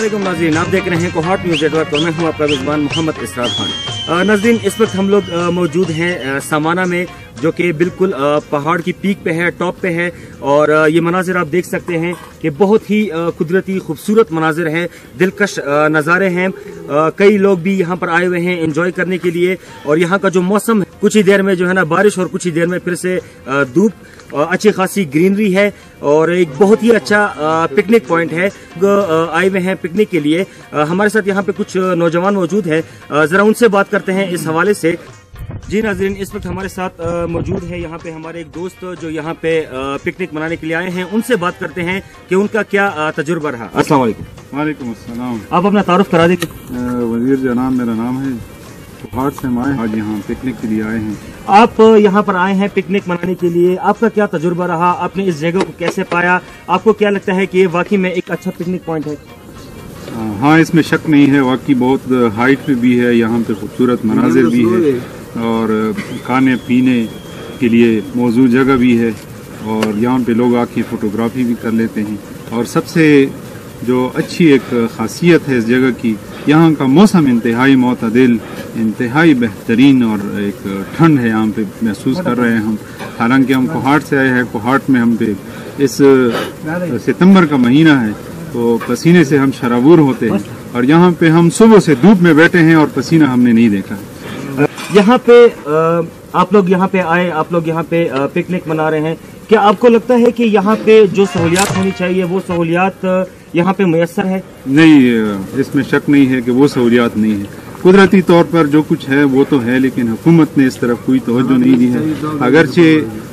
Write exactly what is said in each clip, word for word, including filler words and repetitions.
अस्सलामुअलैकुम नाज़रीन, आप देख रहे हैं कोहाट न्यूज़ नेटवर्क और मैं हूं आपका मेज़बान मोहम्मद इसरार खान। नाज़रीन, इस वक्त हम लोग मौजूद हैं समाना में, जो कि बिल्कुल पहाड़ की पीक पे है, टॉप पे है। और ये मनाजिर आप देख सकते हैं कि बहुत ही कुदरती खूबसूरत मनाजिर हैं, दिलकश नज़ारे हैं। कई लोग भी यहाँ पर आए हुए हैं एंजॉय करने के लिए। और यहाँ का जो मौसम है, कुछ ही देर में जो है ना बारिश और कुछ ही देर में फिर से धूप, अच्छी खासी ग्रीनरी है और एक बहुत ही अच्छा पिकनिक पॉइंट है। आए हुए हैं पिकनिक के लिए। हमारे साथ यहाँ पे कुछ नौजवान मौजूद हैं, जरा उनसे बात करते हैं इस हवाले से। जी नाज़रीन, इस वक्त हमारे साथ मौजूद है यहाँ पे हमारे एक दोस्त जो यहाँ पे पिकनिक मनाने के लिए आए हैं। उनसे बात करते हैं कि उनका क्या तजुर्बा रहा। अस्सलाम वालेकुम। वालेकुम अस्सलाम। आप अपना तारुफ करा दें। वजीर जनाब मेरा नाम है, कोहाट से हम आए आज यहाँ पिकनिक के लिए आए हैं। आप यहाँ पर आए हैं पिकनिक मनाने के लिए, आपका क्या तजुर्बा रहा? आपने इस जगह को कैसे पाया? आपको क्या लगता है कि ये वाकई में एक अच्छा पिकनिक पॉइंट है? हाँ, इसमें शक नहीं है, वाकई बहुत हाइट पे भी है, यहाँ पे खूबसूरत मनाजिर भी है और खाने पीने के लिए मौजूद जगह भी है और यहाँ पे लोग आके फोटोग्राफी भी कर लेते हैं। और सबसे जो अच्छी एक खासियत है इस जगह की, यहाँ का मौसम इंतहाई मुतदिल, इंतहाई बेहतरीन और एक ठंड है यहाँ पे महसूस कर रहे हैं हम। हालांकि हम कोहाट से आए हैं, कोहाट में हम पे इस सितंबर का महीना है तो पसीने से हम शराबूर होते हैं और यहाँ पे हम सुबह से धूप में बैठे हैं और पसीना हमने नहीं देखा। यहाँ पे आप लोग यहाँ पे आए, आप लोग यहाँ पे पिकनिक मना रहे हैं, क्या आपको लगता है कि यहाँ पे जो सहूलियात होनी चाहिए वो सहूलियात यहाँ पे मुयस्सर है? नहीं, इसमें शक नहीं है कि वो सहूलियात नहीं है। कुदरती तौर पर जो कुछ है वो तो है, लेकिन हुकूमत ने इस तरफ कोई तवज्जो नहीं दी है। अगरचे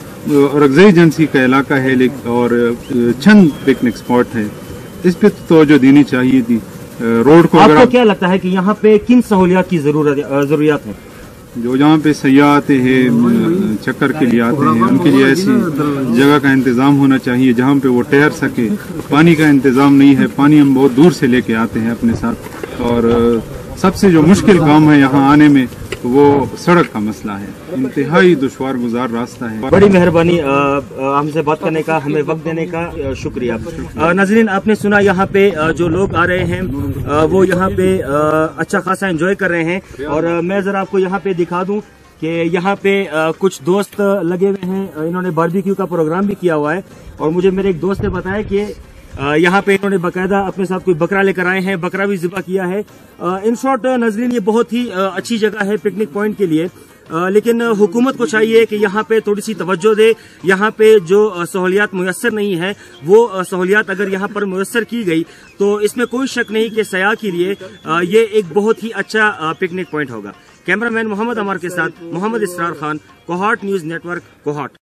रगज़ई एजेंसी का इलाका है और चंद पिकनिक स्पॉट है, इस पे तवज्जो देनी चाहिए थी। रोड को आपको क्या लगता है कि यहाँ पे किन सहूलियात की जरूरत जरूरियात है? जो यहाँ पे सयाह आते हैं, चक्कर के लिए आते हैं, उनके लिए ऐसी जगह का इंतजाम होना चाहिए जहाँ पे वो ठहर सके। पानी का इंतजाम नहीं है, पानी हम बहुत दूर से लेके आते हैं अपने साथ। और सबसे जो मुश्किल काम है यहाँ आने में वो सड़क का मसला है, इंतहाई दुश्वार गुजार रास्ता है। बड़ी मेहरबानी हमसे बात करने का, हमें वक्त देने का शुक्रिया। नाज़रीन, आपने सुना यहाँ पे जो लोग आ रहे हैं वो यहाँ पे अच्छा खासा एंजॉय कर रहे हैं। और मैं जरा आपको यहाँ पे दिखा दूं कि यहाँ पे कुछ दोस्त लगे हुए हैं, इन्होंने बारबेक्यू का प्रोग्राम भी किया हुआ है। और मुझे मेरे एक दोस्त ने बताया कि यहाँ पे इन्होंने बकायदा अपने साथ कोई बकरा लेकर आए हैं, बकरा भी ज़िबा किया है। इन शॉर्ट नाज़रीन, ये बहुत ही अच्छी जगह है पिकनिक पॉइंट के लिए। आ, लेकिन हुकूमत को चाहिए कि यहाँ पे थोड़ी सी तवज्जो दे। यहाँ पे जो सहूलियात मुयस्सर नहीं है वो सहूलियात अगर यहाँ पर मुयस्सर की गई तो इसमें कोई शक नहीं कि सयाह के लिए आ, ये एक बहुत ही अच्छा पिकनिक पॉइंट होगा। कैमरामैन मोहम्मद अमर के साथ मोहम्मद इसरार खान, कोहाट न्यूज़ नेटवर्क, कोहाट।